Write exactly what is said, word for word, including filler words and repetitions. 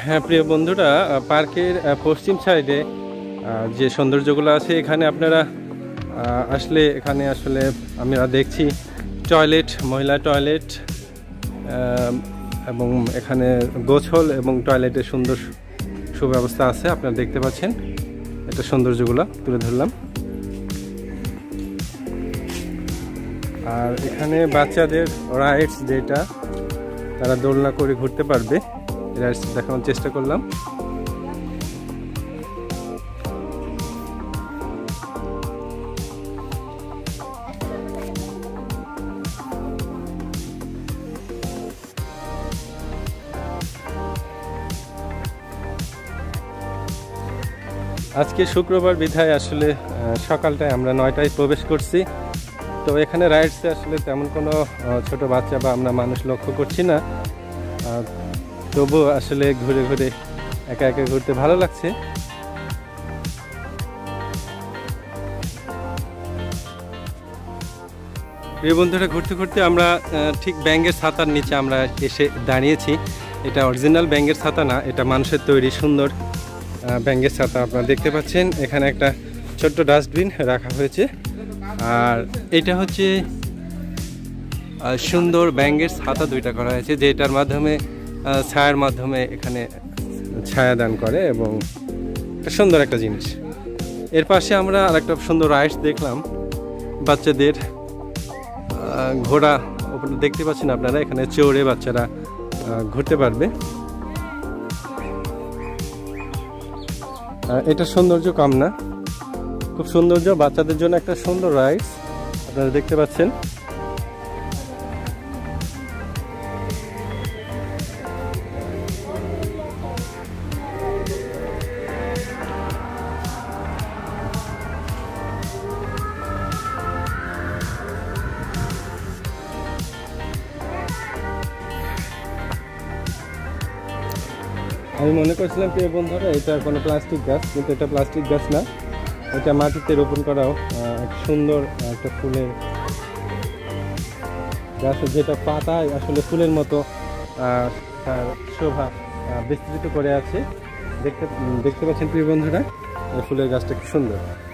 হ্যাঁ প্রিয় বন্ধুরা, পার্কের পশ্চিম সাইডে যে সৌন্দর্যগুলো আছে এখানে আপনারা আসলে এখানে আসলে আমরা দেখছি টয়লেট, মহিলা টয়লেট এবং এখানে গোসল এবং টয়লেটের সুন্দর সুব্যবস্থা আছে। আপনারা দেখতে পাচ্ছেন, এটা সৌন্দর্যগুলো তুলে ধরলাম। আর এখানে বাচ্চাদের রাইডস, যেটা তারা দোলনা করে ঘুরতে পারবে, রাইডস দেখানোর চেষ্টা করলাম। আজকে শুক্রবার বিধায় আসলে সকালটায় আমরা নয়টায় প্রবেশ করছি। তো এখানে রাইডসে আসলে তেমন কোনো ছোট বাচ্চা বা আমরা মানুষ লক্ষ্য করছি না, তবু আসলে ঘুরে ঘুরে একা একা ঘুরতে ভালো লাগছে। প্রিয় বন্ধুরা, ঘুরতে ঘুরতে আমরা ঠিক ব্যাঙের ছাতার নিচে আমরা এসে দাঁড়িয়েছি। এটা অরিজিনাল ব্যাঙের ছাতা না, এটা মানুষের তৈরি সুন্দর ব্যাঙের ছাতা। আপনারা দেখতে পাচ্ছেন এখানে একটা ছোট্ট ডাস্টবিন রাখা হয়েছে। আর এটা হচ্ছে সুন্দর ব্যাঙের ছাতা দুইটা করা হয়েছে, যেটার মাধ্যমে ছায়ার মাধ্যমে এখানে ছায়া দান করে এবং সুন্দর একটা জিনিস। এর পাশে আমরা আর একটা সুন্দর রাইডস দেখলাম বাচ্চাদের, ঘোড়া ওপরে দেখতে পাচ্ছেন আপনারা, এখানে চড়ে বাচ্চারা ঘুরতে পারবে। এটা সৌন্দর্য কম না, খুব সৌন্দর্য, বাচ্চাদের জন্য একটা সুন্দর রাইডস আপনারা দেখতে পাচ্ছেন। আমি মনে করছিলাম প্রিয় বন্ধুরা এটা কোনো প্লাস্টিক গাছ, কিন্তু এটা প্লাস্টিক গাছ না, এটা মাটিতে রোপণ করাও সুন্দর একটা ফুলের গাছ, যেটা পাতায় আসলে ফুলের মতো তার শোভা বিস্তৃত করে আছে। দেখতে দেখতে পাচ্ছেন প্রিয় বন্ধুরা, ফুলের গাছটা খুব সুন্দর।